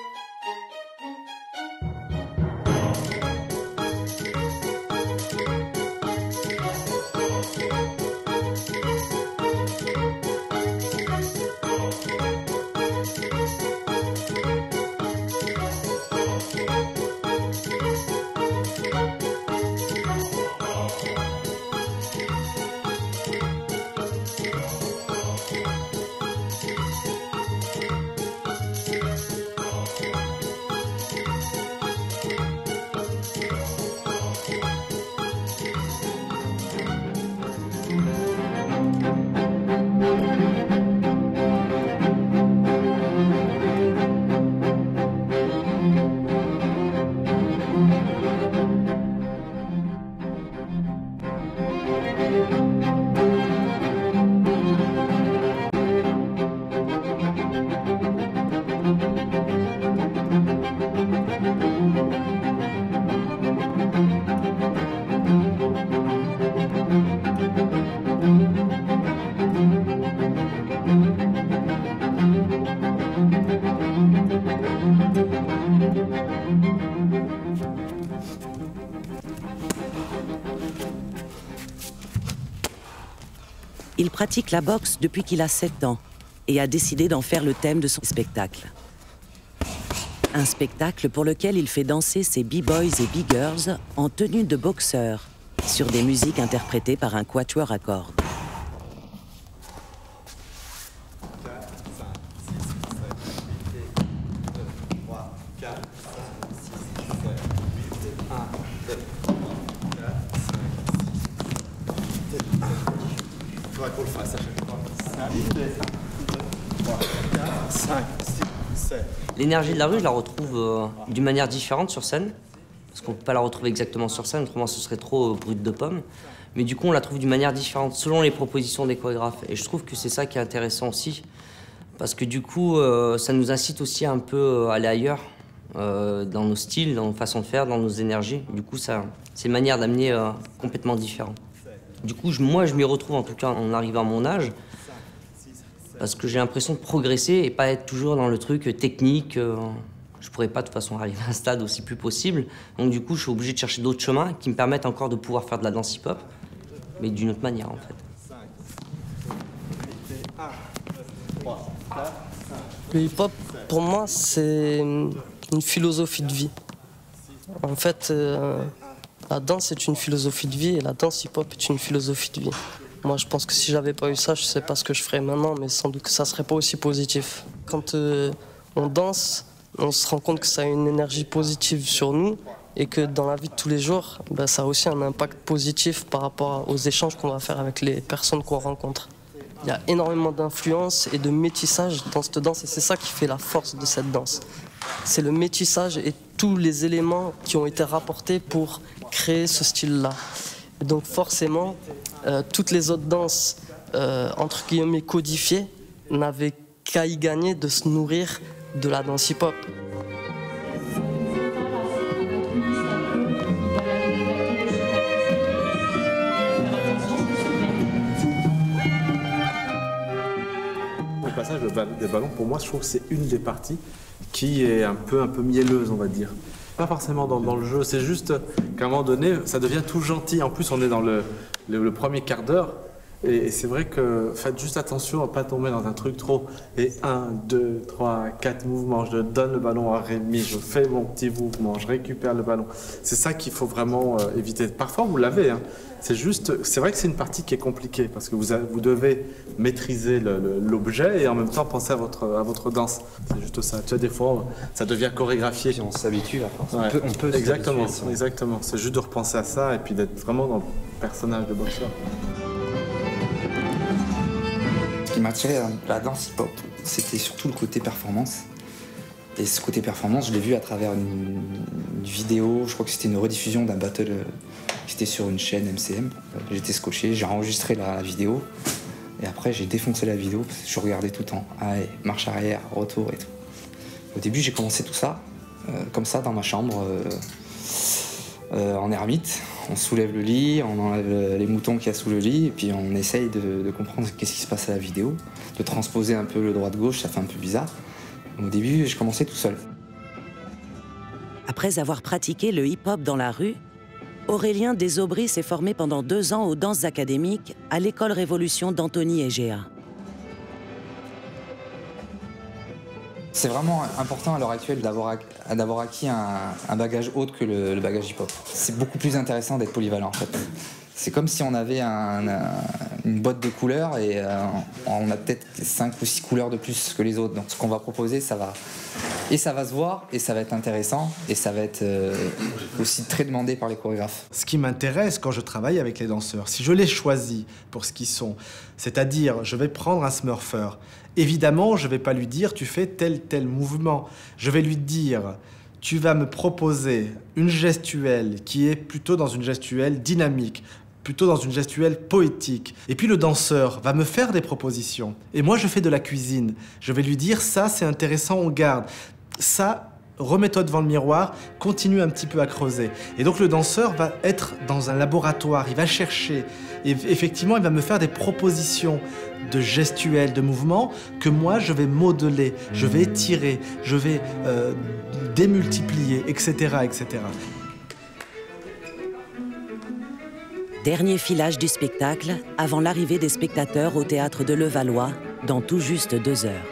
Speaker 4: Il pratique la boxe depuis qu'il a 7 ans et a décidé d'en faire le thème de son spectacle. Un spectacle pour lequel il fait danser ses b-boys et b-girls en tenue de boxeurs sur des musiques interprétées par un quatuor à cordes.
Speaker 18: L'énergie de la rue, je la retrouve d'une manière différente sur scène, parce qu'on ne peut pas la retrouver exactement sur scène, autrement ce serait trop brut de pomme. Mais du coup, on la trouve d'une manière différente, selon les propositions des chorégraphes. Et je trouve que c'est ça qui est intéressant aussi, parce que du coup, ça nous incite aussi un peu à aller ailleurs, dans nos styles, dans nos façons de faire, dans nos énergies. Du coup, c'est une manière d'amener complètement différent. Du coup, moi, je m'y retrouve en tout cas en arrivant à mon âge, parce que j'ai l'impression de progresser et pas être toujours dans le truc technique. Je pourrais pas de toute façon arriver à un stade aussi plus possible. Donc du coup, je suis obligé de chercher d'autres chemins qui me permettent encore de pouvoir faire de la danse hip-hop, mais d'une autre manière en fait.
Speaker 19: Le hip-hop, pour moi, c'est une philosophie de vie. En fait, la danse est une philosophie de vie et la danse hip-hop est une philosophie de vie. Moi, je pense que si j'avais pas eu ça, je sais pas ce que je ferais maintenant, mais sans doute que ça serait pas aussi positif. Quand on danse, on se rend compte que ça a une énergie positive sur nous et que dans la vie de tous les jours, ben, ça a aussi un impact positif par rapport aux échanges qu'on va faire avec les personnes qu'on rencontre. Il y a énormément d'influence et de métissage dans cette danse et c'est ça qui fait la force de cette danse. C'est le métissage et tous les éléments qui ont été rapportés pour créer ce style-là. Et donc forcément, toutes les autres danses, entre guillemets, codifiées, n'avaient qu'à y gagner de se nourrir de la danse hip-hop.
Speaker 2: des ballons, pour moi, je trouve que c'est une des parties qui est un peu mielleuse, on va dire. Pas forcément dans le jeu, c'est juste qu'à un moment donné, ça devient tout gentil. En plus, on est dans le premier quart d'heure. Et c'est vrai que faites juste attention à ne pas tomber dans un truc trop. Et 1, 2, 3, 4 mouvements, je donne le ballon à Rémi, je fais mon petit mouvement, je récupère le ballon. C'est ça qu'il faut vraiment éviter. Parfois, vous l'avez. Hein. C'est vrai que c'est une partie qui est compliquée parce que vous devez maîtriser l'objet et en même temps penser à votre danse. C'est juste ça. Tu vois, des fois, ça devient chorégraphié.
Speaker 20: Si on s'habitue à force.
Speaker 2: Ouais.
Speaker 20: On peut
Speaker 2: exactement. C'est juste de repenser à ça et puis d'être vraiment dans le personnage de boxeur.
Speaker 20: Ce qui m'attirait dans la danse hip-hop, c'était surtout le côté performance. Et ce côté performance, je l'ai vu à travers une vidéo, je crois que c'était une rediffusion d'un battle qui était sur une chaîne MCM. J'étais scotché, j'ai enregistré la vidéo et après j'ai défoncé la vidéo parce que je regardais tout le temps. Allez, marche arrière, retour et tout. Au début j'ai commencé tout ça, comme ça dans ma chambre, en ermite. On soulève le lit, on enlève les moutons qu'il y a sous le lit et puis on essaye de comprendre qu'est-ce qui se passe à la vidéo, de transposer un peu le droite-gauche, ça fait un peu bizarre. Au début, je commençais tout seul.
Speaker 4: Après avoir pratiqué le hip-hop dans la rue, Aurélien Desaubry s'est formé pendant 2 ans aux danses académiques à l'école Révolution d'Anthony Egea.
Speaker 20: C'est vraiment important à l'heure actuelle d'avoir acquis un bagage autre que le bagage hip-hop. C'est beaucoup plus intéressant d'être polyvalent en fait. C'est comme si on avait une boîte de couleurs et on a peut-être 5 ou 6 couleurs de plus que les autres. Donc ce qu'on va proposer, ça va se voir et ça va être intéressant et ça va être aussi très demandé par les chorégraphes.
Speaker 2: Ce qui m'intéresse quand je travaille avec les danseurs, si je les choisis pour ce qu'ils sont, c'est-à-dire je vais prendre un smurfer, évidemment je ne vais pas lui dire tu fais tel mouvement, je vais lui dire tu vas me proposer une gestuelle qui est plutôt dans une gestuelle dynamique, plutôt dans une gestuelle poétique. Et puis le danseur va me faire des propositions. Et moi, je fais de la cuisine. Je vais lui dire, ça, c'est intéressant, on garde. Ça, remets-toi devant le miroir, continue un petit peu à creuser. Et donc le danseur va être dans un laboratoire, il va chercher. Et effectivement, il va me faire des propositions de gestuels, de mouvements que moi, je vais modeler, je vais étirer, je vais démultiplier, etc., etc.
Speaker 4: Dernier filage du spectacle avant l'arrivée des spectateurs au théâtre de Levallois dans tout juste 2 heures.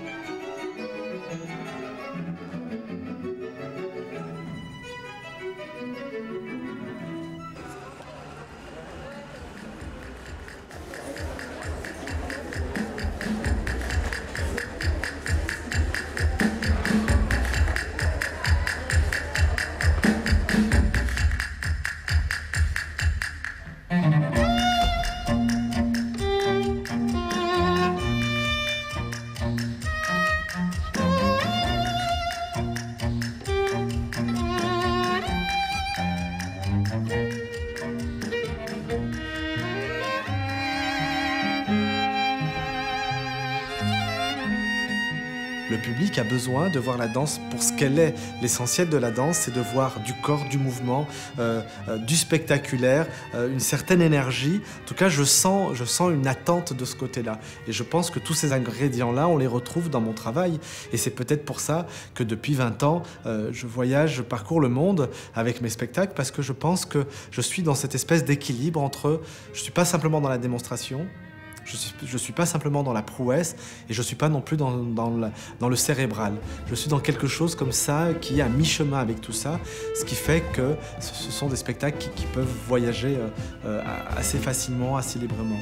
Speaker 2: Le public a besoin de voir la danse pour ce qu'elle est. L'essentiel de la danse, c'est de voir du corps, du mouvement, du spectaculaire, une certaine énergie. En tout cas, je sens une attente de ce côté-là. Et je pense que tous ces ingrédients-là, on les retrouve dans mon travail. Et c'est peut-être pour ça que depuis 20 ans, je voyage, je parcours le monde avec mes spectacles, parce que je pense que je suis dans cette espèce d'équilibre entre... Je ne suis pas simplement dans la démonstration, je suis pas simplement dans la prouesse et je suis pas non plus dans le cérébral. Je suis dans quelque chose comme ça qui est à mi-chemin avec tout ça, ce qui fait que ce sont des spectacles qui peuvent voyager assez facilement, assez librement.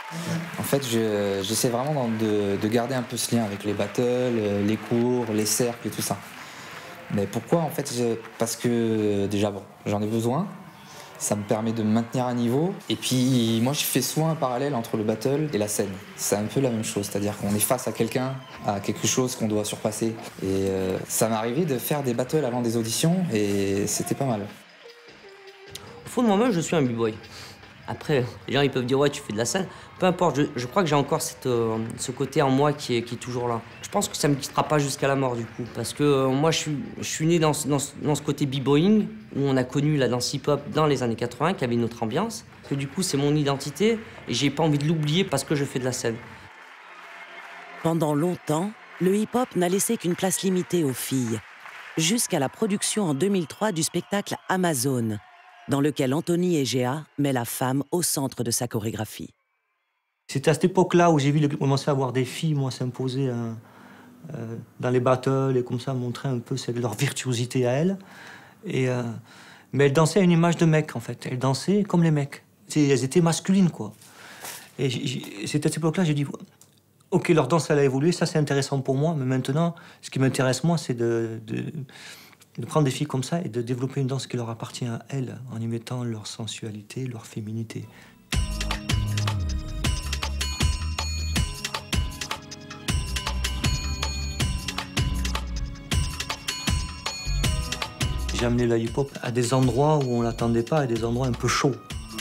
Speaker 20: En fait, j'essaie vraiment de garder un peu ce lien avec les battles, les cours, les cercles et tout ça. Mais pourquoi? En fait, parce que déjà, bon, j'en ai besoin. Ça me permet de me maintenir à niveau. Et puis, moi, je fais souvent un parallèle entre le battle et la scène. C'est un peu la même chose, c'est-à-dire qu'on est face à quelqu'un, à quelque chose qu'on doit surpasser. Et ça m'est arrivé de faire des battles avant des auditions, et c'était pas mal.
Speaker 18: Au fond de moi-même, je suis un b-boy. Après, les gens ils peuvent dire ouais, tu fais de la scène. Peu importe, je crois que j'ai encore ce côté en moi qui est toujours là. Je pense que ça me quittera pas jusqu'à la mort du coup. Parce que moi, je suis né dans ce côté b-boying, où on a connu la danse hip-hop dans les années 80, qui avait une autre ambiance. Que du coup, c'est mon identité et j'ai pas envie de l'oublier parce que je fais de la scène.
Speaker 4: Pendant longtemps, le hip-hop n'a laissé qu'une place limitée aux filles, jusqu'à la production en 2003 du spectacle Amazon, dans lequel Anthony Egea met la femme au centre de sa chorégraphie.
Speaker 1: C'était à cette époque-là où j'ai vu commencer à voir des filles, moi, s'imposer dans les battles et comme ça, montrer un peu leur virtuosité à elles. Mais elles dansaient à une image de mec, en fait. Elles dansaient comme les mecs. Elles étaient masculines, quoi. Et c'est à cette époque-là, j'ai dit, OK, leur danse, elle a évolué, ça, c'est intéressant pour moi, mais maintenant, ce qui m'intéresse, moi, c'est de prendre des filles comme ça et de développer une danse qui leur appartient à elles, en y mettant leur sensualité, leur féminité. J'ai amené la hip-hop à des endroits où on ne l'attendait pas, à des endroits un peu chauds.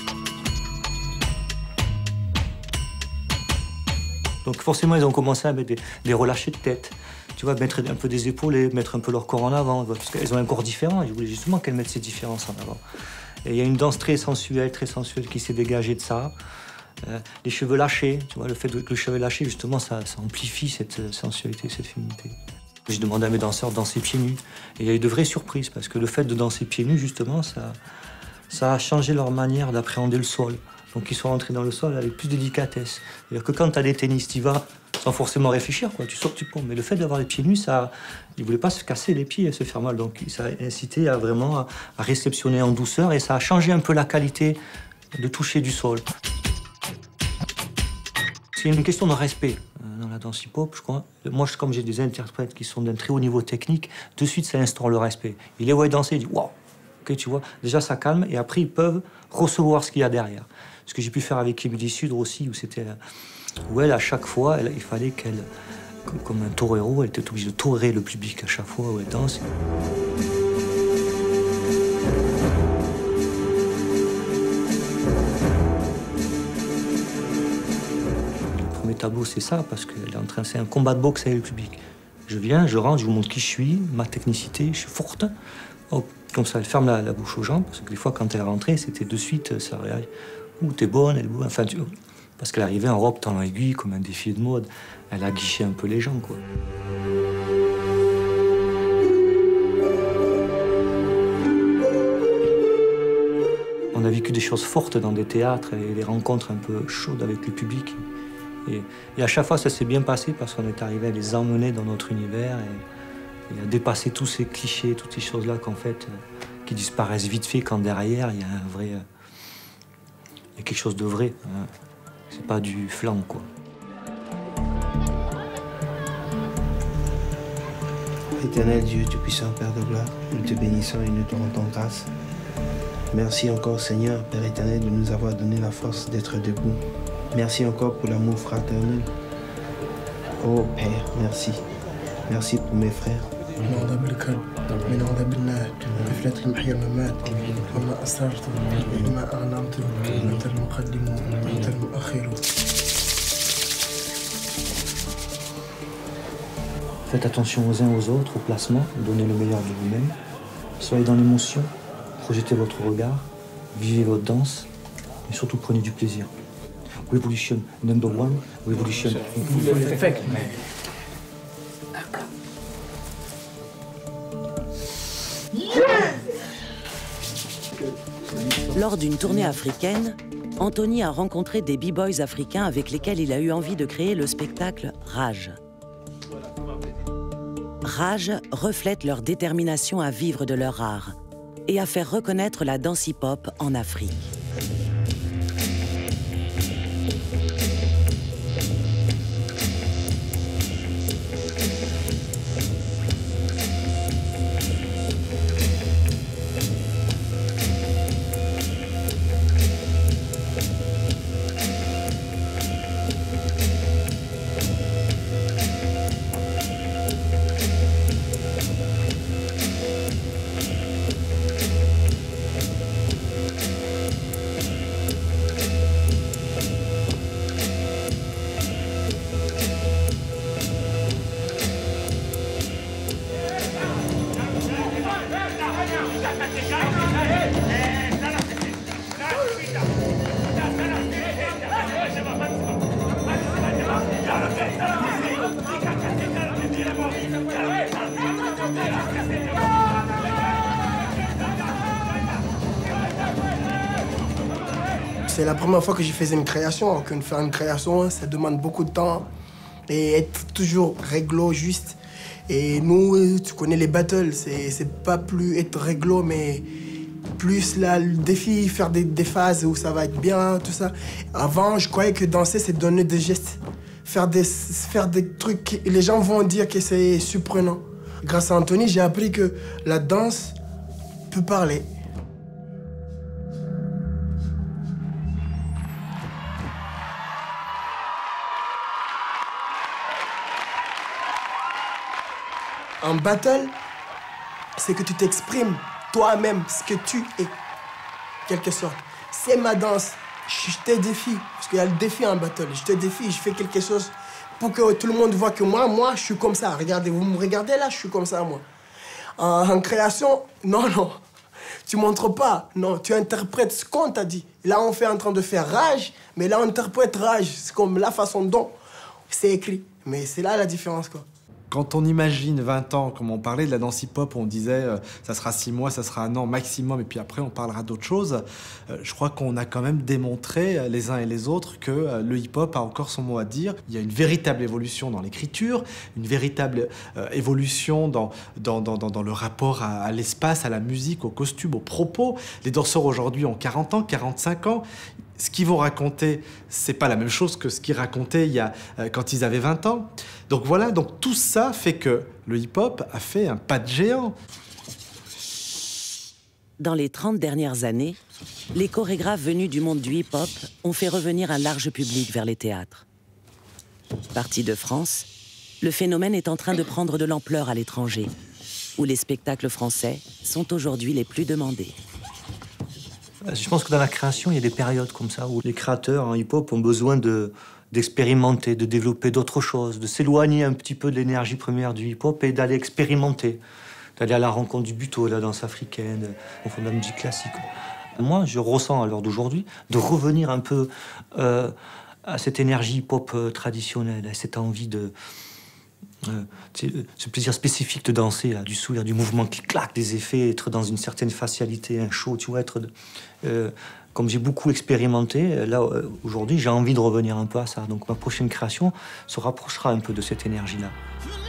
Speaker 1: Donc forcément, ils ont commencé à mettre des relâchés de tête. Tu vois, mettre un peu des épaules, mettre un peu leur corps en avant, parce qu'elles ont un corps différent, et je voulais justement qu'elles mettent ces différences en avant. Et il y a une danse très sensuelle qui s'est dégagée de ça. Les cheveux lâchés, tu vois, le fait que le cheveu lâché, justement, ça amplifie cette sensualité, cette féminité. J'ai demandé à mes danseurs de danser pieds nus, et il y a eu de vraies surprises, parce que le fait de danser pieds nus, justement, ça a changé leur manière d'appréhender le sol. Donc ils sont rentrés dans le sol avec plus de délicatesse. C'est-à-dire que quand tu as des tennis, tu y vas sans forcément réfléchir, quoi. Tu sautes, tu pompes. Mais le fait d'avoir les pieds nus, ils ne voulaient pas se casser les pieds et se faire mal. Donc ça a incité à vraiment à réceptionner en douceur et ça a changé un peu la qualité de toucher du sol. C'est une question de respect dans la danse hip-hop, je crois. Moi, comme j'ai des interprètes qui sont d'un très haut niveau technique, de suite, ça instaure le respect. Ils les voient danser, ils disent « Waouh !» Ok, tu vois, déjà, ça calme et après, ils peuvent recevoir ce qu'il y a derrière. Ce que j'ai pu faire avec Émilie Sudre aussi, où elle, à chaque fois, il fallait qu'elle, comme un torero, elle était obligée de toréer le public à chaque fois où elle danse. Le premier tableau, c'est ça, parce qu'elle est en train, c'est un combat de boxe avec le public. Je viens, je rentre, je vous montre qui je suis, ma technicité, je suis forte. Hop, comme ça, elle ferme la bouche aux gens, parce que des fois, quand elle est rentrée, c'était de suite, ça réagit. Ouh, t'es bonne, elle est bonne. Enfin, parce qu'elle arrivait en robe talon aiguille, comme un défilé de mode. Elle a guiché un peu les gens, quoi. On a vécu des choses fortes dans des théâtres et des rencontres un peu chaudes avec le public. Et à chaque fois, ça s'est bien passé parce qu'on est arrivé à les emmener dans notre univers et à dépasser tous ces clichés, toutes ces choses-là qu'en fait, qui disparaissent vite fait quand derrière, il y a un vrai... Il y a quelque chose de vrai, hein. C'est pas du flan, quoi.
Speaker 21: Éternel Dieu, Tout-Puissant, Père de gloire, nous te bénissons et nous te rendons grâce. Merci encore, Seigneur, Père éternel, de nous avoir donné la force d'être debout. Merci encore pour l'amour fraternel. Oh Père, merci. Merci pour mes frères. من غضب النار بفلات المحيا الممات وما أسررت وما أعلمت أنت المقدم وأنت المؤخر.
Speaker 1: Faites attention aux uns aux autres, au placement, donnez le meilleur de vous-même. Soyez dans l'émotion, projetez votre regard, vivez votre danse et surtout prenez du plaisir. Revolution, number one, revolution.
Speaker 4: Lors d'une tournée africaine, Anthony a rencontré des b-boys africains avec lesquels il a eu envie de créer le spectacle Rage. Rage reflète leur détermination à vivre de leur art et à faire reconnaître la danse hip-hop en Afrique.
Speaker 8: C'est la première fois que je faisais une création. Donc, faire une création, ça demande beaucoup de temps. Et être toujours réglo, juste. Et nous, tu connais les battles, c'est pas plus être réglo, mais plus là, le défi, faire des phases où ça va être bien, tout ça. Avant, je croyais que danser, c'est donner des gestes. Faire des trucs, les gens vont dire que c'est surprenant. Grâce à Anthony, j'ai appris que la danse peut parler. Un battle, c'est que tu t'exprimes toi-même, ce que tu es, quelque sorte. C'est ma danse, je te défie, parce qu'il y a le défi en battle. Je te défie, je fais quelque chose pour que tout le monde voit que moi, je suis comme ça. Regardez, vous me regardez là, je suis comme ça, moi. En création, non, tu montres pas, non, tu interprètes ce qu'on t'a dit. Là, on fait en train de faire rage, mais là, on interprète rage. C'est comme la façon dont c'est écrit. Mais c'est là la différence, quoi.
Speaker 2: Quand on imagine 20 ans, comme on parlait de la danse hip-hop, on disait ça sera 6 mois, ça sera 1 an maximum, et puis après on parlera d'autre chose. Je crois qu'on a quand même démontré les uns et les autres que le hip-hop a encore son mot à dire. Il y a une véritable évolution dans l'écriture, une véritable évolution dans le rapport à l'espace, à la musique, aux costumes, aux propos. Les danseurs aujourd'hui ont 40 ans, 45 ans. Ce qu'ils vont raconter, c'est pas la même chose que ce qu'ils racontaient quand ils avaient 20 ans. Donc voilà, donc tout ça fait que le hip-hop a fait un pas de géant.
Speaker 4: Dans les 30 dernières années, les chorégraphes venus du monde du hip-hop ont fait revenir un large public vers les théâtres. Parti de France, le phénomène est en train de prendre de l'ampleur à l'étranger, où les spectacles français sont aujourd'hui les plus demandés.
Speaker 1: Je pense que dans la création, il y a des périodes comme ça où les créateurs en hip-hop ont besoin d'expérimenter, de développer d'autres choses, de s'éloigner un petit peu de l'énergie première du hip-hop et d'aller expérimenter, d'aller à la rencontre du buto, de la danse africaine, au fond de la musique classique. Moi, je ressens à l'heure d'aujourd'hui de revenir un peu à cette énergie hip-hop traditionnelle, à cette envie de... ce plaisir spécifique de danser, là, du sourire, du mouvement qui claque, des effets, être dans une certaine facialité, un show, tu vois, comme j'ai beaucoup expérimenté, là, aujourd'hui, j'ai envie de revenir un peu à ça. Donc ma prochaine création se rapprochera un peu de cette énergie-là.